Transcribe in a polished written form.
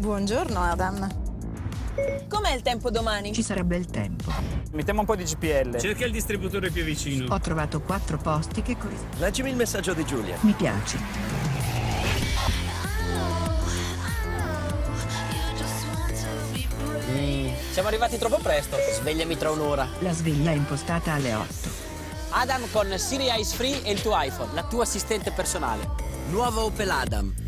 Buongiorno, Adam. Com'è il tempo domani? Ci sarebbe bel tempo. Mettiamo un po' di GPL. Cerca il distributore più vicino. Ho trovato 4 posti che corrispondono. Leggimi il messaggio di Giulia. Mi piaci. Siamo arrivati troppo presto. Svegliami tra un'ora. La sveglia è impostata alle 8. Adam con Siri Eyes Free e il tuo iPhone, la tua assistente personale. Nuovo Opel Adam.